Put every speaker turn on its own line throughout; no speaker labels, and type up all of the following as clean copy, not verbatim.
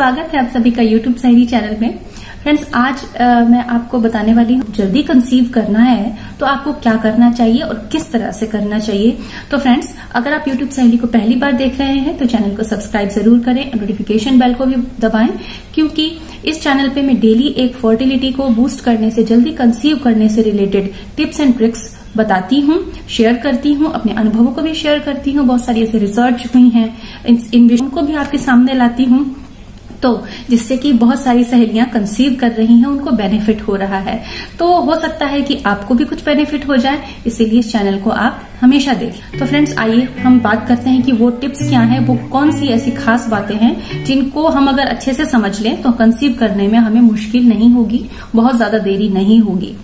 स्वागत है आप सभी का यूट्यूब सहेली चैनल में। फ्रेंड्स, आज मैं आपको बताने वाली हूँ जल्दी कंसीव करना है तो आपको क्या करना चाहिए और किस तरह से करना चाहिए। तो फ्रेंड्स, अगर आप यूट्यूब सहेली को पहली बार देख रहे हैं तो चैनल को सब्सक्राइब जरूर करें, नोटिफिकेशन बेल को भी दबाएं, क्योंकि इस चैनल पे मैं डेली एक फर्टिलिटी को बूस्ट करने से, जल्दी कंसीव करने से रिलेटेड टिप्स एंड ट्रिक्स बताती हूँ, शेयर करती हूँ, अपने अनुभवों को भी शेयर करती हूँ। बहुत सारी ऐसे रिसर्च हुई हैं, इन विषयों को भी आपके सामने लाती हूँ, तो जिससे कि बहुत सारी सहेलियां कंसीव कर रही हैं, उनको बेनिफिट हो रहा है। तो हो सकता है कि आपको भी कुछ बेनिफिट हो जाए, इसीलिए इस चैनल को आप हमेशा देखें। तो फ्रेंड्स, आइए हम बात करते हैं कि वो टिप्स क्या हैं, वो कौन सी ऐसी खास बातें हैं जिनको हम अगर अच्छे से समझ लें तो कंसीव करने में हमें मुश्किल नहीं होगी, बहुत ज्यादा देरी नहीं होगी।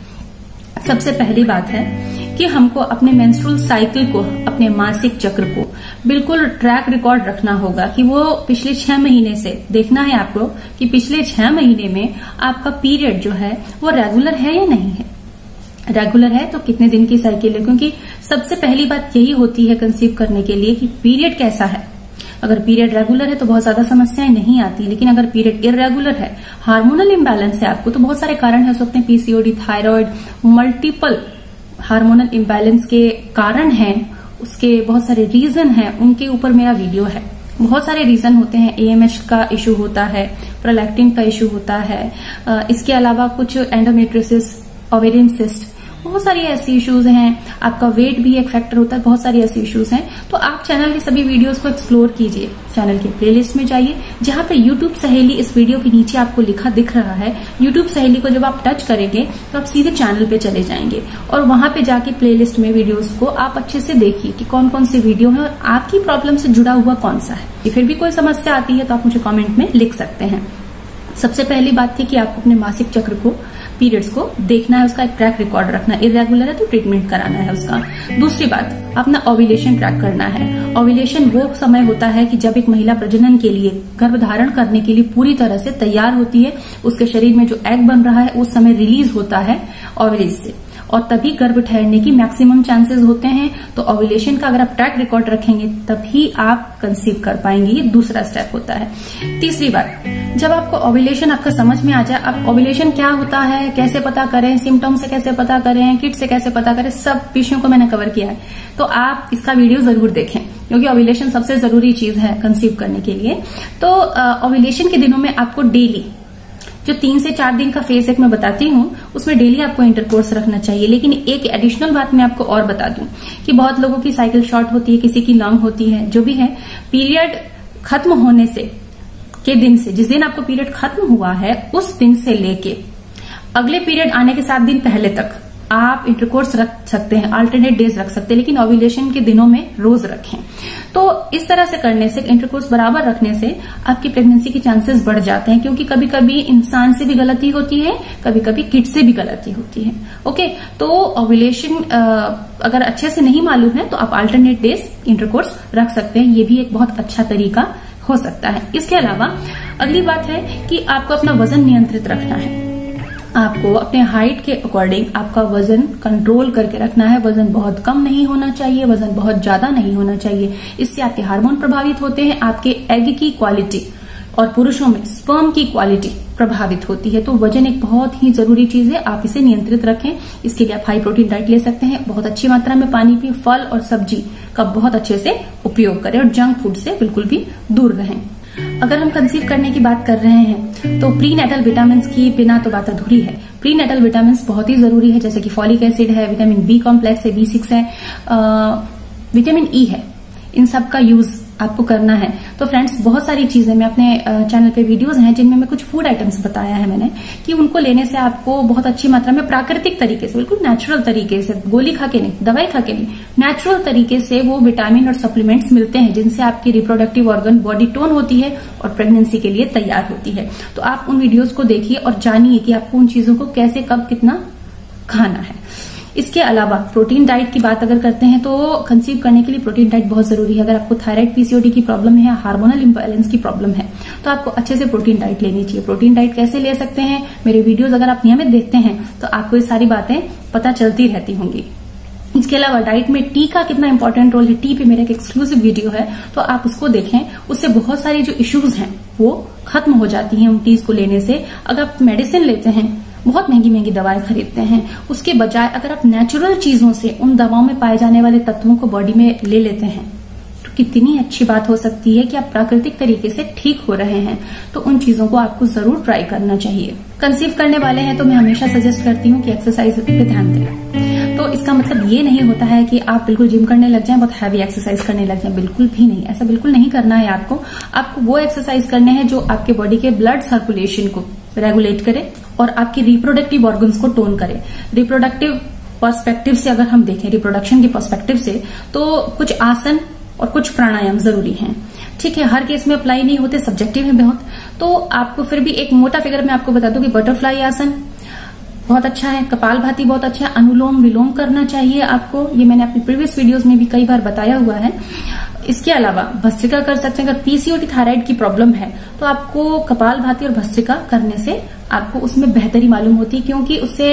सबसे पहली बात है कि हमको अपने मेंस्ट्रुअल साइकिल को, अपने मासिक चक्र को बिल्कुल ट्रैक रिकॉर्ड रखना होगा कि वो पिछले 6 महीने से देखना है आपको कि पिछले 6 महीने में आपका पीरियड जो है वो रेगुलर है या नहीं है। रेगुलर है तो कितने दिन की साइकिल है, क्योंकि सबसे पहली बात यही होती है कंसीव करने के लिए कि पीरियड कैसा है। अगर पीरियड रेगुलर है तो बहुत ज्यादा समस्याएं नहीं आती, लेकिन अगर पीरियड इरेगुलर है, हार्मोनल इम्बैलेंस है आपको, तो बहुत सारे कारण हो सकते हैं, PCOD, thyroid, multiple hormonal imbalance के कारण हैं, उसके बहुत सारे रीजन हैं, उनके ऊपर मेरा वीडियो है। बहुत सारे रीजन होते हैं, एएमएच का इश्यू होता है, प्रोलैक्टिन का इश्यू होता है, इसके अलावा कुछ एंडोमेट्रियोसिस, ओवेरियन सिस्ट, बहुत सारी ऐसी इश्यूज हैं, आपका वेट भी एक फैक्टर होता है, बहुत सारी ऐसी इश्यूज हैं। तो आप चैनल की सभी वीडियोस को एक्सप्लोर कीजिए, चैनल के प्लेलिस्ट में जाइए, जहां पे यूट्यूब सहेली इस वीडियो के नीचे आपको लिखा दिख रहा है। यूट्यूब सहेली को जब आप टच करेंगे तो आप सीधे चैनल पे चले जाएंगे और वहां पे जाके प्लेलिस्ट में वीडियोस को आप अच्छे से देखिए कि कौन कौन से वीडियो है और आपकी प्रॉब्लम से जुड़ा हुआ कौन सा है। फिर भी कोई समस्या आती है तो आप मुझे कॉमेंट में लिख सकते हैं। सबसे पहली बात थी कि आपको अपने मासिक चक्र को, पीरियड्स को देखना है, उसका एक ट्रैक रिकॉर्ड रखना है। इरेगुलर है तो ट्रीटमेंट कराना है उसका। दूसरी बात, अपना ओव्यूलेशन ट्रैक करना है। ओव्यूलेशन वो समय होता है कि जब एक महिला प्रजनन के लिए, गर्भधारण करने के लिए पूरी तरह से तैयार होती है, उसके शरीर में जो एग बन रहा है उस समय रिलीज होता है ओवरीज से, और तभी गर्भ ठहरने की मैक्सिमम चांसेस होते हैं। तो ओव्यूलेशन का अगर आप ट्रैक रिकॉर्ड रखेंगे तभी आप कंसीव कर पाएंगे, ये दूसरा स्टेप होता है। तीसरी बात, जब आपको ओव्यूलेशन आपका समझ में आ जाए, अब ओव्यूलेशन क्या होता है, कैसे पता करें, सिम्टम से कैसे पता करें, किट से कैसे पता करें, सब विषयों को मैंने कवर किया है, तो आप इसका वीडियो जरूर देखें, क्योंकि ओव्यूलेशन सबसे जरूरी चीज है कंसीव करने के लिए। तो ओव्यूलेशन के दिनों में आपको डेली जो 3 से 4 दिन का फेज एक मैं बताती हूँ, उसमें डेली आपको इंटरकोर्स रखना चाहिए। लेकिन एक एडिशनल बात मैं आपको और बता दूं कि बहुत लोगों की साइकिल शॉर्ट होती है, किसी की लॉन्ग होती है, जो भी है, पीरियड खत्म होने से के दिन से, जिस दिन आपको पीरियड खत्म हुआ है उस दिन से लेके अगले पीरियड आने के 7 दिन पहले तक आप इंटरकोर्स रख सकते हैं, अल्टरनेट डेज रख सकते हैं, लेकिन ओव्यूलेशन के दिनों में रोज रखें। तो इस तरह से करने से, इंटरकोर्स बराबर रखने से आपकी प्रेगनेंसी के चांसेस बढ़ जाते हैं, क्योंकि कभी कभी इंसान से भी गलती होती है, कभी कभी किट से भी गलती होती है। ओके, तो ओव्यूलेशन अगर अच्छे से नहीं मालूम है तो आप अल्टरनेट डेज इंटरकोर्स रख सकते हैं, ये भी एक बहुत अच्छा तरीका हो सकता है। इसके अलावा अगली बात है कि आपको अपना वजन नियंत्रित रखना है। आपको अपने हाइट के अकॉर्डिंग आपका वजन कंट्रोल करके रखना है। वजन बहुत कम नहीं होना चाहिए, वजन बहुत ज्यादा नहीं होना चाहिए, इससे आपके हार्मोन प्रभावित होते हैं, आपके एग की क्वालिटी और पुरुषों में स्पर्म की क्वालिटी प्रभावित होती है। तो वजन एक बहुत ही जरूरी चीज है, आप इसे नियंत्रित रखें। इसके लिए आप हाई प्रोटीन डाइट ले सकते हैं, बहुत अच्छी मात्रा में पानी पिए, फल और सब्जी का बहुत अच्छे से उपयोग करें और जंक फूड से बिल्कुल भी दूर रहें। अगर हम कंसीव करने की बात कर रहे हैं तो प्री नेटल विटामिन की बिना तो बात अधूरी है। प्री नेटल विटामिन बहुत ही जरूरी है, जैसे कि फॉलिक एसिड है, विटामिन बी कॉम्प्लेक्स है, B6 है, विटामिन ई है, इन सब का यूज आपको करना है। तो फ्रेंड्स, बहुत सारी चीजें मैं अपने चैनल पे वीडियोस हैं जिनमें मैं कुछ फूड आइटम्स बताया है मैंने, कि उनको लेने से आपको बहुत अच्छी मात्रा में प्राकृतिक तरीके से, बिल्कुल नेचुरल तरीके से, गोली खा के नहीं, दवाई खा के नहीं, नेचुरल तरीके से वो विटामिन और सप्लीमेंट्स मिलते हैं, जिनसे आपकी रिप्रोडक्टिव ऑर्गन बॉडी टोन होती है और प्रेगनेंसी के लिए तैयार होती है। तो आप उन वीडियोज को देखिए और जानिए कि आपको उन चीजों को कैसे, कब, कितना खाना है। इसके अलावा प्रोटीन डाइट की बात अगर करते हैं तो कंसीव करने के लिए प्रोटीन डाइट बहुत जरूरी है। अगर आपको थायराइड, पीसीओडी की प्रॉब्लम है, हार्मोनल इम्बैलेंस की प्रॉब्लम है, तो आपको अच्छे से प्रोटीन डाइट लेनी चाहिए। प्रोटीन डाइट कैसे ले सकते हैं, मेरे वीडियोस अगर आप नियमित देखते हैं तो आपको ये सारी बातें पता चलती रहती होंगी। इसके अलावा डाइट में टी का कितना इंपॉर्टेंट रोल है, टी पे मेरा एक एक्सक्लूसिव वीडियो है, तो आप उसको देखें, उससे बहुत सारी जो इश्यूज हैं वो खत्म हो जाती हैं उन टीज को लेने से। अगर आप मेडिसिन लेते हैं, बहुत महंगी महंगी दवाएं खरीदते हैं, उसके बजाय अगर आप नेचुरल चीजों से उन दवाओं में पाए जाने वाले तत्वों को बॉडी में ले लेते हैं तो कितनी अच्छी बात हो सकती है कि आप प्राकृतिक तरीके से ठीक हो रहे हैं। तो उन चीजों को आपको जरूर ट्राई करना चाहिए। कंसीव करने वाले हैं तो मैं हमेशा सजेस्ट करती हूँ कि एक्सरसाइज पे ध्यान दें। तो इसका मतलब ये नहीं होता है कि आप बिल्कुल जिम करने लग जाएं, बहुत हैवी एक्सरसाइज करने लग जाएं, बिल्कुल भी नहीं। ऐसा बिल्कुल नहीं करना है आपको वो एक्सरसाइज करने हैं जो आपके बॉडी के ब्लड सर्कुलेशन को रेगुलेट करे और आपके रिप्रोडक्टिव ऑर्गन्स को टोन करे। रिप्रोडक्टिव पर्सपेक्टिव से अगर हम देखें, रिप्रोडक्शन के पर्सपेक्टिव से, तो कुछ आसन और कुछ प्राणायाम जरूरी हैं। ठीक है, हर केस में अप्लाई नहीं होते, सब्जेक्टिव है बहुत। तो आपको फिर भी एक मोटा फिगर में आपको बता दूं कि बटरफ्लाई आसन बहुत अच्छा है, कपालभाति बहुत अच्छा है, अनुलोम विलोम करना चाहिए आपको, ये मैंने अपनी प्रीवियस वीडियोस में भी कई बार बताया हुआ है। इसके अलावा भस्त्रिका कर सकते हैं। अगर पीसीओडी थायराइड की प्रॉब्लम है तो आपको कपालभाति और भस्त्रिका करने से आपको उसमें बेहतरी मालूम होती है, क्योंकि उससे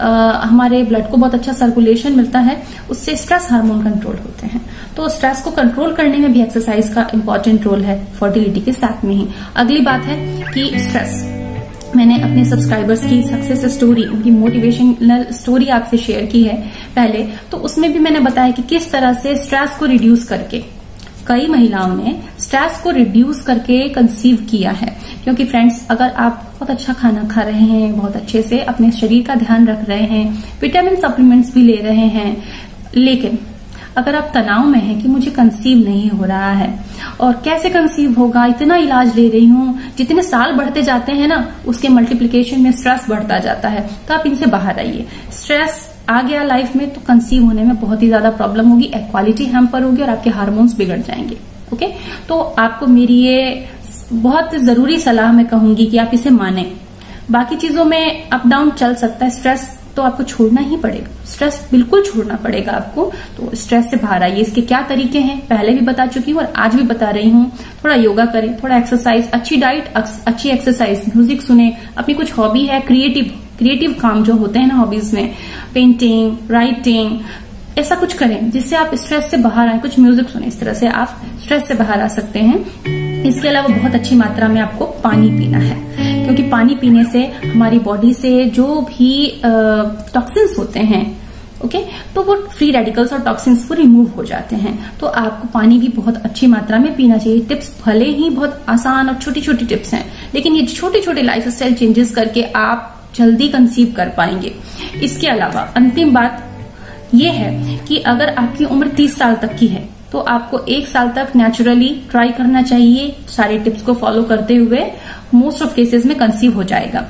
हमारे ब्लड को बहुत अच्छा सर्कुलेशन मिलता है, उससे स्ट्रेस हार्मोन कंट्रोल होते हैं। तो स्ट्रेस को कंट्रोल करने में भी एक्सरसाइज का इंपॉर्टेंट रोल है, फर्टिलिटी के साथ में ही। अगली बात है कि स्ट्रेस, मैंने अपने सब्सक्राइबर्स की सक्सेस स्टोरी, उनकी मोटिवेशनल स्टोरी आपसे शेयर की है पहले, तो उसमें भी मैंने बताया कि किस तरह से स्ट्रेस को रिड्यूस करके कई महिलाओं ने स्ट्रेस को रिड्यूस करके कंसीव किया है। क्योंकि फ्रेंड्स, अगर आप बहुत अच्छा खाना खा रहे हैं, बहुत अच्छे से अपने शरीर का ध्यान रख रहे हैं, विटामिन सप्लीमेंट्स भी ले रहे हैं, लेकिन अगर आप तनाव में हैं कि मुझे कंसीव नहीं हो रहा है और कैसे कंसीव होगा, इतना इलाज ले रही हूं, जितने साल बढ़ते जाते हैं ना उसके मल्टीप्लिकेशन में स्ट्रेस बढ़ता जाता है, तो आप इनसे बाहर आइए। स्ट्रेस आ गया लाइफ में तो कंसीव होने में बहुत ही ज्यादा प्रॉब्लम होगी, इक्वालिटी हैम्पर होगी और आपके हार्मोन्स बिगड़ जाएंगे। ओके, तो आपको मेरी ये बहुत जरूरी सलाह मैं कहूंगी कि आप इसे माने। बाकी चीजों में अप डाउन चल सकता है, स्ट्रेस तो आपको छोड़ना ही पड़ेगा, स्ट्रेस बिल्कुल छोड़ना पड़ेगा आपको। तो स्ट्रेस से बाहर आइए। इसके क्या तरीके हैं पहले भी बता चुकी हूँ और आज भी बता रही हूँ। थोड़ा योगा करें, थोड़ा एक्सरसाइज, अच्छी डाइट, अच्छी एक्सरसाइज, म्यूजिक सुने, अपनी कुछ हॉबी है, क्रिएटिव काम जो होते हैं ना हॉबीज में, पेंटिंग, राइटिंग, ऐसा कुछ करें जिससे आप स्ट्रेस से बाहर आए। कुछ म्यूजिक सुने, इस तरह से आप स्ट्रेस से बाहर आ सकते हैं। इसके अलावा बहुत अच्छी मात्रा में आपको पानी पीना है, क्योंकि पानी पीने से हमारी बॉडी से जो भी टॉक्सिन्स होते हैं, ओके, तो वो फ्री रेडिकल्स और टॉक्सिन्स वो रिमूव हो जाते हैं। तो आपको पानी भी बहुत अच्छी मात्रा में पीना चाहिए। टिप्स भले ही बहुत आसान और छोटी छोटी टिप्स हैं, लेकिन ये छोटे छोटे लाइफस्टाइल चेंजेस करके आप जल्दी कंसीव कर पाएंगे। इसके अलावा अंतिम बात ये है कि अगर आपकी उम्र 30 साल तक की है तो आपको 1 साल तक नेचुरली ट्राई करना चाहिए। सारे टिप्स को फॉलो करते हुए मोस्ट ऑफ केसेस में कंसीव हो जाएगा।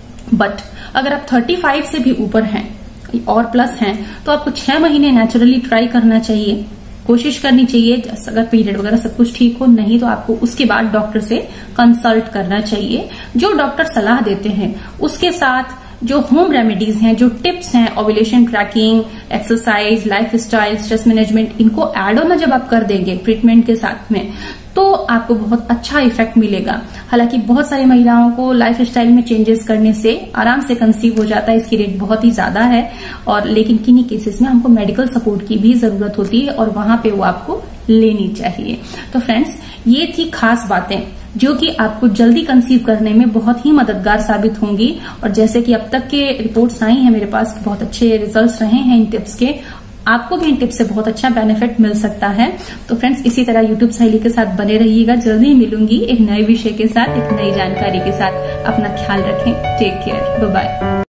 बट अगर आप 35 से भी ऊपर हैं और प्लस हैं तो आपको 6 महीने नेचुरली ट्राई करना चाहिए, कोशिश करनी चाहिए। अगर पीरियड वगैरह सब कुछ ठीक हो, नहीं तो आपको उसके बाद डॉक्टर से कंसल्ट करना चाहिए। जो डॉक्टर सलाह देते हैं उसके साथ जो होम रेमेडीज हैं, जो टिप्स हैं, ovulation tracking, exercise, lifestyle, stress management, इनको ऐड ऑन जब आप कर देंगे ट्रीटमेंट के साथ में तो आपको बहुत अच्छा इफेक्ट मिलेगा। हालांकि बहुत सारी महिलाओं को लाइफस्टाइल में चेंजेस करने से आराम से कंसीव हो जाता है, इसकी रेट बहुत ही ज्यादा है। और लेकिन किन्हीं केसेस में हमको मेडिकल सपोर्ट की भी जरूरत होती है और वहां पे वो आपको लेनी चाहिए। तो फ्रेंड्स, ये थी खास बातें जो कि आपको जल्दी कंसीव करने में बहुत ही मददगार साबित होंगी। और जैसे कि अब तक के रिपोर्ट्स आई हैं मेरे पास, बहुत अच्छे रिजल्ट्स रहे हैं इन टिप्स के, आपको भी इन टिप्स से बहुत अच्छा बेनिफिट मिल सकता है। तो फ्रेंड्स, इसी तरह यूट्यूब सहेली के साथ बने रहिएगा। जल्दी मिलूंगी एक नए विषय के साथ, एक नई जानकारी के साथ। अपना ख्याल रखें। Take care, bye bye.